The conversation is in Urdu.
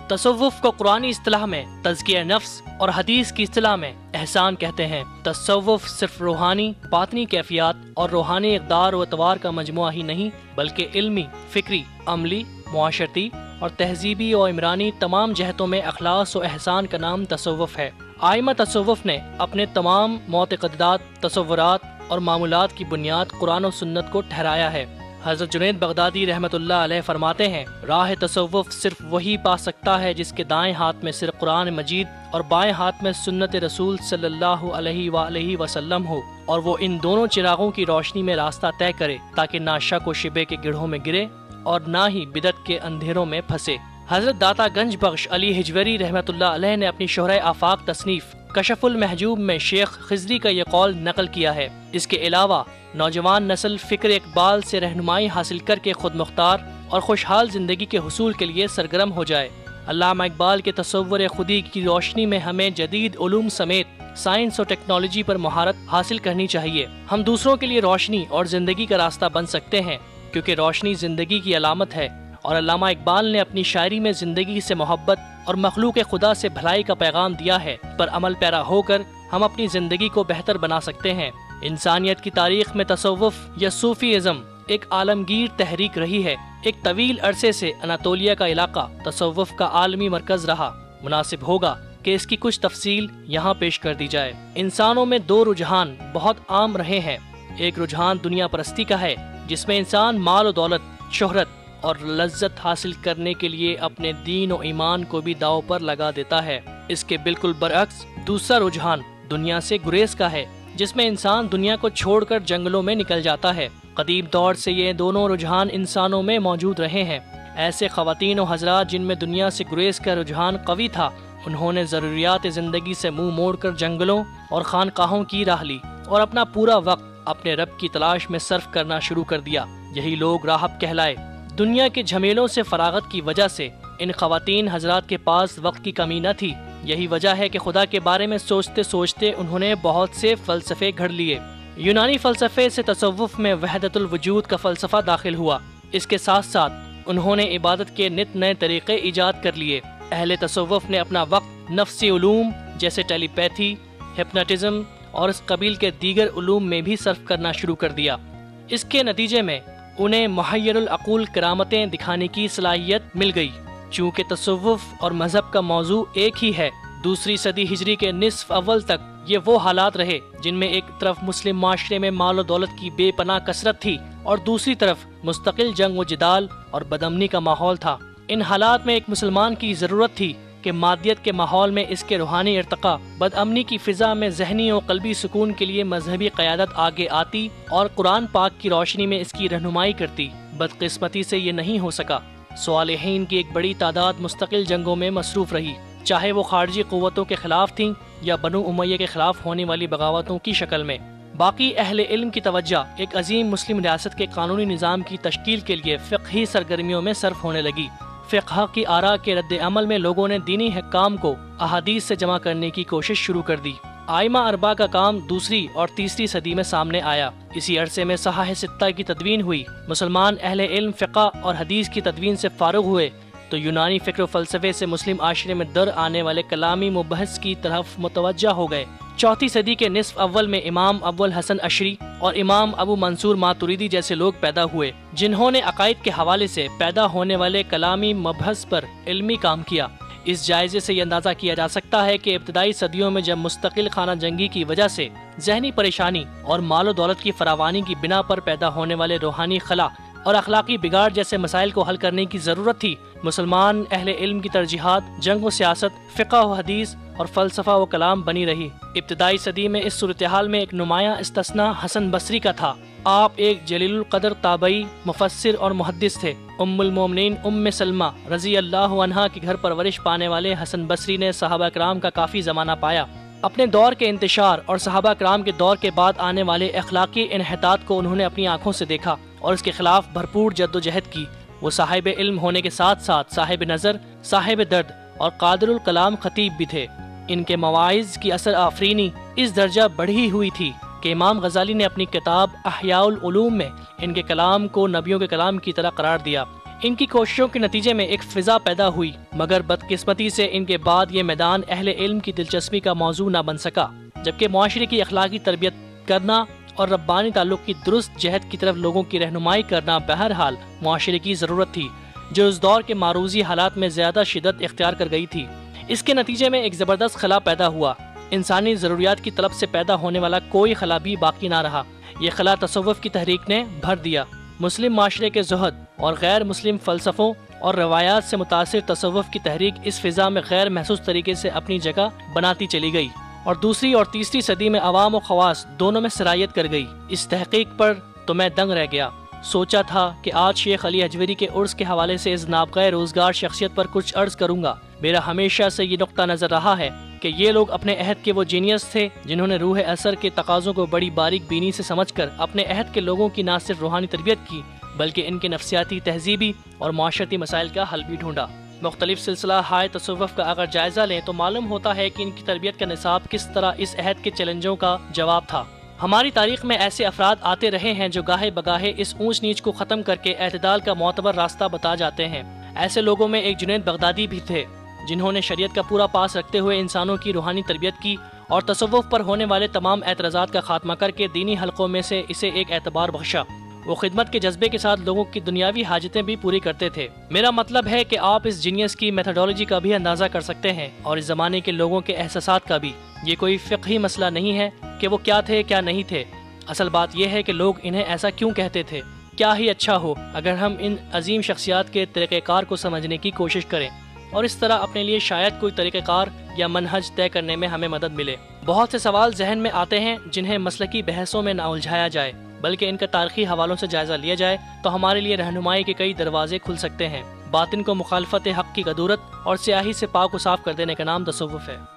تصوف کو قرآنی اصطلاح میں تزکیہ نفس اور حدیث کی اصطلاح میں احسان کہتے ہیں۔ تصوف صرف روحانی باطنی کیفیات اور روحانی اقدار و اعتبار کا مجموعہ ہی نہیں، بلکہ علمی، فکری، عملی، معاشرتی اور تہذیبی و عمرانی تمام جہتوں میں اخلاص و احسان کا نام تصوف ہے۔ آئمہ تصوف نے اپنے تمام معتقدات، تصورات اور معمولات کی بنیاد قرآن و سنت کو ٹھہرایا ہے۔ حضرت جنید بغدادی رحمۃ اللہ علیہ فرماتے ہیں، راہ تصوف صرف وہی پا سکتا ہے جس کے دائیں ہاتھ میں صرف قرآن مجید اور بائیں ہاتھ میں سنت رسول صلی اللہ علیہ وآلہ وسلم ہو، اور وہ ان دونوں چراغوں کی روشنی میں راستہ طے کرے تاکہ نہ شک و شبے کے گڑھوں میں گرے اور نہ ہی بدعت کے اندھیروں میں پھنسے۔ حضرت داتا گنج بخش علی ہجویری رحمۃ اللہ علیہ نے اپنی شہرۂ آفاق تصنیف کشف المحجوب میں شیخ خضری کا یہ قول نقل کیا ہے۔ اس کے علاوہ نوجوان نسل فکر اقبال سے رہنمائی حاصل کر کے خود مختار اور خوشحال زندگی کے حصول کے لیے سرگرم ہو جائے۔ علامہ اقبال کے تصور خودی کی روشنی میں ہمیں جدید علوم سمیت سائنس اور ٹیکنالوجی پر مہارت حاصل کرنی چاہیے۔ ہم دوسروں کے لیے روشنی اور زندگی کا راستہ بن سکتے ہیں، کیونکہ روشنی زندگی کی علامت ہے، اور علامہ اقبال نے اپنی شاعری میں زندگی سے محبت اور مخلوق خدا سے بھلائی کا پیغام دیا ہے۔ پر عمل پیرا ہو کر ہم اپنی زندگی کو بہتر بنا سکتے ہیں۔ انسانیت کی تاریخ میں تصوف یا صوفیزم ایک عالمگیر تحریک رہی ہے۔ ایک طویل عرصے سے اناطولیہ کا علاقہ تصوف کا عالمی مرکز رہا۔ مناسب ہوگا کہ اس کی کچھ تفصیل یہاں پیش کر دی جائے۔ انسانوں میں دو رجحان بہت عام رہے ہیں۔ ایک رجحان دنیا پرستی کا ہے، جس میں انسان مال و دولت، شہرت اور لذت حاصل کرنے کے لیے اپنے دین و ایمان کو بھی داؤ پر لگا دیتا ہے۔ اس کے بالکل برعکس دوسرا رجحان دنیا سے گریز کا ہے، جس میں انسان دنیا کو چھوڑ کر جنگلوں میں نکل جاتا ہے۔ قدیم دور سے یہ دونوں رجحان انسانوں میں موجود رہے ہیں۔ ایسے خواتین و حضرات جن میں دنیا سے گریز کا رجحان قوی تھا، انہوں نے ضروریات زندگی سے منہ موڑ کر جنگلوں اور خانقاہوں کی راہ لی اور اپنا پورا وقت اپنے رب کی تلاش میں صرف کرنا شروع کر دیا۔ یہی لوگ راہب کہلائے۔ دنیا کے جھمیلوں سے فراغت کی وجہ سے ان خواتین حضرات کے پاس وقت کی کمی نہ تھی۔ یہی وجہ ہے کہ خدا کے بارے میں سوچتے سوچتے انہوں نے بہت سے فلسفے گھڑ لیے۔ یونانی فلسفے سے تصوف میں وحدت الوجود کا فلسفہ داخل ہوا۔ اس کے ساتھ ساتھ انہوں نے عبادت کے نت نئے طریقے ایجاد کر لیے۔ اہل تصوف نے اپنا وقت نفسی علوم جیسے ٹیلی پیتھی، ہپناٹزم اور اس قبیل کے دیگر علوم میں بھی صرف کرنا شروع کر دیا۔ اس کے نتیجے میں انہیں محیر العقول کرامتیں دکھانے کی صلاحیت مل گئی۔ چونکہ تصوف اور مذہب کا موضوع ایک ہی ہے، دوسری صدی ہجری کے نصف اول تک یہ وہ حالات رہے جن میں ایک طرف مسلم معاشرے میں مال و دولت کی بے پناہ کثرت تھی اور دوسری طرف مستقل جنگ و جدال اور بدامنی کا ماحول تھا۔ ان حالات میں ایک مسلمان کی ضرورت تھی کہ مادیت کے ماحول میں اس کے روحانی ارتقاء، بدامنی کی فضا میں ذہنی و قلبی سکون کے لیے مذہبی قیادت آگے آتی اور قرآن پاک کی روشنی میں اس کی رہنمائی کرتی۔ بدقسمتی سے یہ نہیں ہو سکا۔ صالحین کی ایک بڑی تعداد مستقل جنگوں میں مصروف رہی، چاہے وہ خارجی قوتوں کے خلاف تھیں یا بنو امیہ کے خلاف ہونے والی بغاوتوں کی شکل میں۔ باقی اہل علم کی توجہ ایک عظیم مسلم ریاست کے قانونی نظام کی تشکیل کے لیے فقہی سرگرمیوں میں صرف ہونے لگی۔ فقہ کی آراء کے رد عمل میں لوگوں نے دینی حکام کو احادیث سے جمع کرنے کی کوشش شروع کر دی۔ آئمہ اربعہ کا کام دوسری اور تیسری صدی میں سامنے آیا۔ اسی عرصے میں صحاح ستہ کی تدوین ہوئی۔ مسلمان اہل علم فقہ اور حدیث کی تدوین سے فارغ ہوئے تو یونانی فکر و فلسفے سے مسلم معاشرے میں در آنے والے کلامی مبحث کی طرف متوجہ ہو گئے۔ چوتھی صدی کے نصف اول میں امام ابو الحسن عشری اور امام ابو منصور ماتوریدی جیسے لوگ پیدا ہوئے، جنہوں نے عقائد کے حوالے سے پیدا ہونے والے کلامی مبحث پر علمی کام کیا۔ اس جائزے سے یہ اندازہ کیا جا سکتا ہے کہ ابتدائی صدیوں میں جب مستقل خانہ جنگی کی وجہ سے ذہنی پریشانی اور مال و دولت کی فراوانی کی بنا پر پیدا ہونے والے روحانی خلا اور اخلاقی بگاڑ جیسے مسائل کو حل کرنے کی ضرورت تھی، مسلمان اہل علم کی ترجیحات جنگ و سیاست، فقہ و حدیث اور فلسفہ و کلام بنی رہی۔ ابتدائی صدی میں اس صورتحال میں ایک نمایاں استثناء حسن بصری کا تھا۔ آپ ایک جلیل القدر تابعی، مفسر اور محدث تھے۔ ام المومنین ام سلمہ رضی اللہ عنہا کے گھر پرورش پانے والے حسن بصری نے صحابہ کرام کا کافی زمانہ پایا۔ اپنے دور کے انتشار اور صحابہ کرام کے دور کے بعد آنے والے اخلاقی انحطاط کو انہوں نے اپنی آنکھوں سے دیکھا اور اس کے خلاف بھرپور جد و جہد کی۔ وہ صاحب علم ہونے کے ساتھ ساتھ صاحب نظر، صاحب درد اور قادر الکلام خطیب بھی تھے۔ ان کے مواعظ کی اثر آفرینی اس درجہ بڑھی ہوئی تھی کہ امام غزالی نے اپنی کتاب احیاء العلوم میں ان کے کلام کو نبیوں کے کلام کی طرح قرار دیا۔ ان کی کوششوں کے نتیجے میں ایک فضا پیدا ہوئی، مگر بدقسمتی سے ان کے بعد یہ میدان اہل علم کی دلچسپی کا موضوع نہ بن سکا، جبکہ معاشرے کی اخلاقی تربیت کرنا اور ربانی تعلق کی درست جہت کی طرف لوگوں کی رہنمائی کرنا بہرحال معاشرے کی ضرورت تھی، جو اس دور کے معروضی حالات میں زیادہ شدت اختیار کر گئی تھی۔ اس کے نتیجے میں ایک زبردست خلا پیدا ہوا۔ انسانی ضروریات کی طلب سے پیدا ہونے والا کوئی خلا بھی باقی نہ رہا۔ یہ خلا تصوف کی تحریک نے بھر دیا۔ مسلم معاشرے کے زہد اور غیر مسلم فلسفوں اور روایات سے متاثر تصوف کی تحریک اس فضا میں غیر محسوس طریقے سے اپنی جگہ بناتی چلی گئی، اور دوسری اور تیسری صدی میں عوام و خواص دونوں میں سرایت کر گئی۔ اس تحقیق پر تو میں دنگ رہ گیا۔ سوچا تھا کہ آج شیخ علی حجویری کے عرس کے حوالے سے اس نابغہ روزگار شخصیت پر کچھ عرض کروں گا۔ میرا ہمیشہ سے یہ نقطہ نظر رہا ہے کہ یہ لوگ اپنے عہد کے وہ جینیس تھے جنہوں نے روح اثر کے تقاضوں کو بڑی باریک بینی سے سمجھ کر اپنے عہد کے لوگوں کی نہ صرف روحانی تربیت کی بلکہ ان کے نفسیاتی، تہذیبی اور معاشرتی مسائل کا حل بھی ڈھونڈا۔ مختلف سلسلہ ہائے تصوف کا اگر جائزہ لیں تو معلوم ہوتا ہے کہ ان کی تربیت کا نصاب کس طرح اس عہد کے چیلنجوں کا جواب تھا۔ ہماری تاریخ میں ایسے افراد آتے رہے ہیں جو گاہے بگاہے اس اونچ نیچ کو ختم کر کے اعتدال کا معتبر راستہ بتا جاتے ہیں۔ ایسے لوگوں میں ایک جنید بغدادی بھی تھے جنہوں نے شریعت کا پورا پاس رکھتے ہوئے انسانوں کی روحانی تربیت کی اور تصوف پر ہونے والے تمام اعتراضات کا خاتمہ کر کے دینی حلقوں میں سے اسے ایک اعتبار بخشا۔ وہ خدمت کے جذبے کے ساتھ لوگوں کی دنیاوی حاجتیں بھی پوری کرتے تھے۔ میرا مطلب ہے کہ آپ اس جینیس کی میتھڈولوجی کا بھی اندازہ کر سکتے ہیں اور اس زمانے کے لوگوں کے احساسات کا بھی۔ یہ کوئی فقہی مسئلہ نہیں ہے کہ وہ کیا تھے کیا نہیں تھے، اصل بات یہ ہے کہ لوگ انہیں ایسا کیوں کہتے تھے۔ کیا ہی اچھا ہو اگر ہم ان عظیم شخصیات کے طریقہ کار کو سمجھنے کی کوشش کریں اور اس طرح اپنے لیے شاید کوئی طریقہ کار یا منہج طے کرنے میں ہمیں مدد ملے۔ بہت سے سوال ذہن میں آتے ہیں جنہیں مسلکی بحثوں میں نہ الجھایا جائے بلکہ ان کا تاریخی حوالوں سے جائزہ لیا جائے تو ہمارے لیے رہنمائی کے کئی دروازے کھل سکتے ہیں۔ باطن کو مخالفت حق کی غدورت اور سیاہی سے پاک و صاف کر دینے کا نام تصوف ہے۔